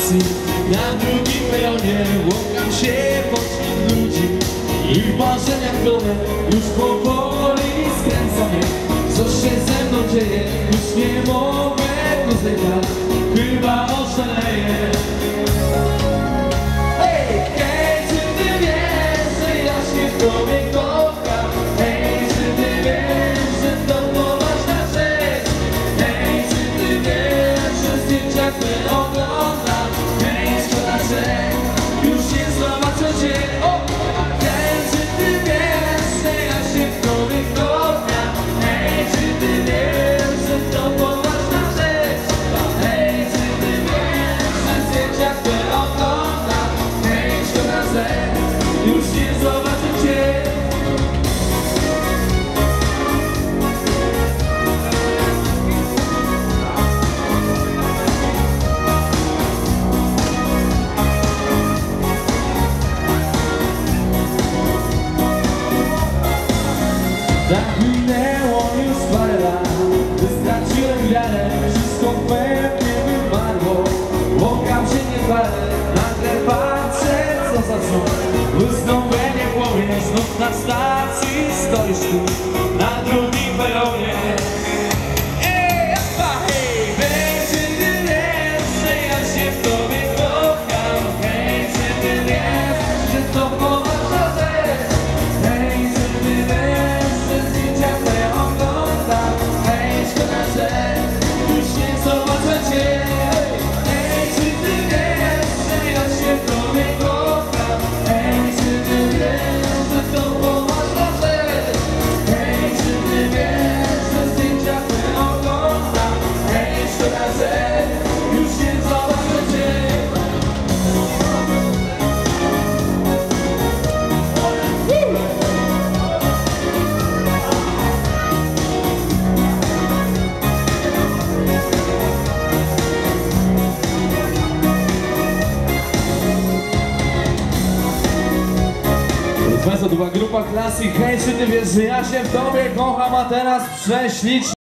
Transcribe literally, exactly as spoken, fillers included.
stacji, na drugim peronie łąkam się pośród ludzi i w marzeniach tonę już powoli skręca mnie. Co się ze mną dzieje, już nie mogę dozywać, chyba oszaleję. Hej, hej, czy ty wiesz, że ja się w tobie kocham? Hej, czy ty wiesz, że to poważna rzecz? Hej, czy ty wiesz, że zdjęcia twe oglądam? Hej, szkoda, że już nie zobaczę cię. O! Hej, czy ty wiesz, że ja się w tobie kocham? Hej, czy ty wiesz, że to poważna rzecz? Hej, czy ty wiesz, że zdjęcia twe oglądam? Hej, szkoda, że już nie zobaczę cię. Tak minęło już parę lat, wystraciłem wiarę, wszystko pewnie wymarło. Łąkam się nie parę, nagle patrzę co za cud. Wystąpienie w głowie, znów na stacji stoisz tu, na drugim peronie. Ej, apa, hej, hej, czy ty wiesz, że ja się w tobie kocham? Hej, czy ty wiesz, że to poważna rzecz? Hej, czy ty wiesz, że zdjęcia twoje oglądam? Hej, szkoda, że już nie zobaczę cię. Hej, czy ty wiesz, że ja się w tobie kocham? Hej, czy ty wiesz, że to poważna rzecz? Hej, czy ty wiesz, że zdjęcia twoje oglądam? Hej, szkoda, że już nie zobaczę cię. Państwo, to była grupa Classic. Hej, czy ty wiesz, że ja się w tobie kocham, a teraz prześlicznie.